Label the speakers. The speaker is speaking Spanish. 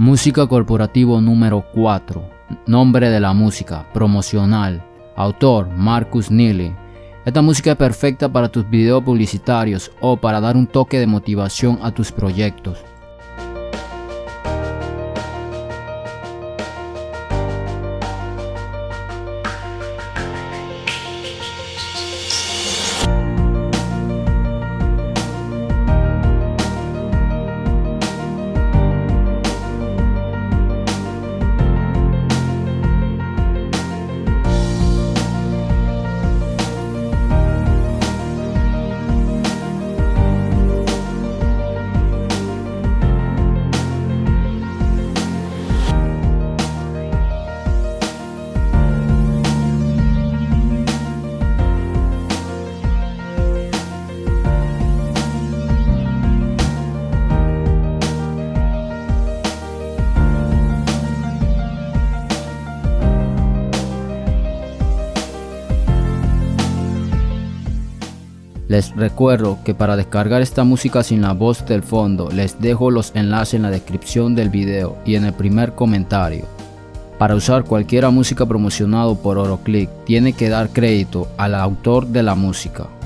Speaker 1: Música corporativo número 4. Nombre de la música, promocional. Autor, Marcus Neely. Esta música es perfecta para tus videos publicitarios o para dar un toque de motivación a tus proyectos. Les recuerdo que para descargar esta música sin la voz del fondo, les dejo los enlaces en la descripción del video y en el primer comentario. Para usar cualquier música promocionado por Oroclick, tiene que dar crédito al autor de la música.